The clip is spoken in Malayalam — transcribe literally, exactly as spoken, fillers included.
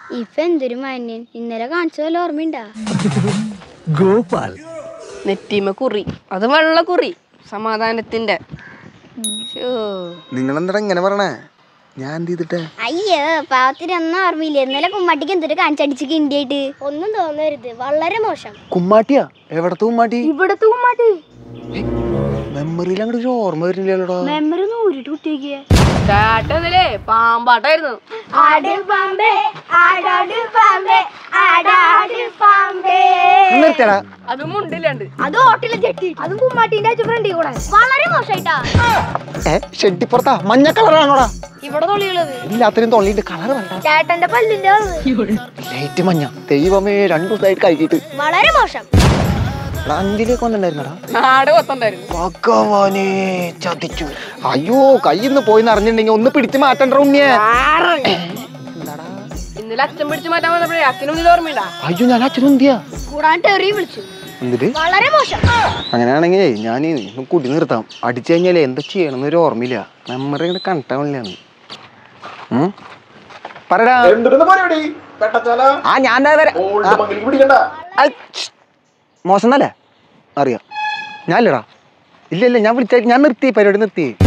ഇപ്പൊ എന്തൊരു മാന്യൻ. ഇന്നലെ കാണിച്ചതല്ലോ ഓർമ്മയുണ്ടാ? ഗോപാൽ നെറ്റിമ കുറി, അത് വെള്ള കുറി, സമാധാനത്തിന്റെ. നിങ്ങളെന്താ ഇങ്ങനെ പറയണേ? ഞാൻ എന്ത് ചെയ്തിട്ടെ? അയ്യോ പാവത്തിന് ഒന്നും ഓർമ്മയില്ല. ഇന്നലെ കുമ്മാട്ടിക്ക് എന്തൊരു കാണിച്ചടിച്ച് കിണ്ടിയായിട്ട്. ഒന്നും തോന്നരുത്, വളരെ മോശം. കുമ്മാട്ടിയാ? എവിടത്തെ കുമ്മാട്ടി? ഇവിടത്തെ കുമ്മാട്ടി. മെമ്മറിയിൽ അങ്ങോട്ട് ഒരു ഓർമ്മ വരുന്നില്ലല്ലോടാ. മെമ്മറി ഒന്ന് ഊരിട്ട് കുട്ടിയേക്ക്. ചേട്ടനില്ലേ പാമ്പാട്ടായിരുന്നു. നിർത്തിയടാ. അത് മുണ്ടില്ലാണ്ട്. അത് ഹോട്ടലിൽ ചെട്ടി. അതും കുമ്മാട്ടിന്റെ ഫ്രണ്ടിൽ കൂടെ. വളരെ മോശമായിട്ടാ. ഷെട്ടിപ്പുറത്താ മഞ്ഞ കളറാണോടാ? ഇവിടെ തൊള്ളിയുള്ളത് എല്ലാത്തിനും തൊള്ളിന്റെ കളർ വേണ്ട. ചേട്ടന്റെ പല്ലിന്റെ ലൈറ്റ് മഞ്ഞ. ദൈവമേ രണ്ടു ദിവസമായിട്ട് കഴിക്കിട്ട്. വളരെ മോശം. അഞ്ചിലേക്ക് വന്നിട്ടുണ്ടായിരുന്നടാ. നാട് കൊത്തുണ്ടായിരുന്നു. ഭഗവാനെ ചതിച്ചു. അയ്യോ കയ്യിന്ന് പോയിന്ന് അറിഞ്ഞിട്ടുണ്ടെങ്കിൽ ഒന്ന് പിടിച്ചു മാറ്റണ്ട ഉണ്ണിയെ. ഇന്നലെ അച്ഛൻ പിടിച്ചു മാറ്റാൻ വന്നപ്പോഴേ അച്ഛനും ഇത് ഓർമ്മയില്ല. അയ്യോ ഞാൻ അച്ഛനും എന്തിയാ കൂടാണ്ട് എറി വിളിച്ചു. എന്തിട്ട്? വളരെ മോശം. അങ്ങനെയാണെങ്കിലേ ഞാൻ കുടി നിർത്താം. അടിച്ചു കഴിഞ്ഞാലേ എന്താ ചെയ്യണമെന്ന് ഒരു ഓർമ്മയില്ല. മെമ്മറി ഇങ്ങനെ കണ്ടിട്ടാണ്. പറടാ. ആ ഞാൻ മോശം എന്നല്ലേ അറിയാം. ഞാനില്ലടാ. ഇല്ല ഇല്ല ഞാൻ വിളിച്ച ഞാൻ നിർത്തി പരിപാടി നിർത്തി.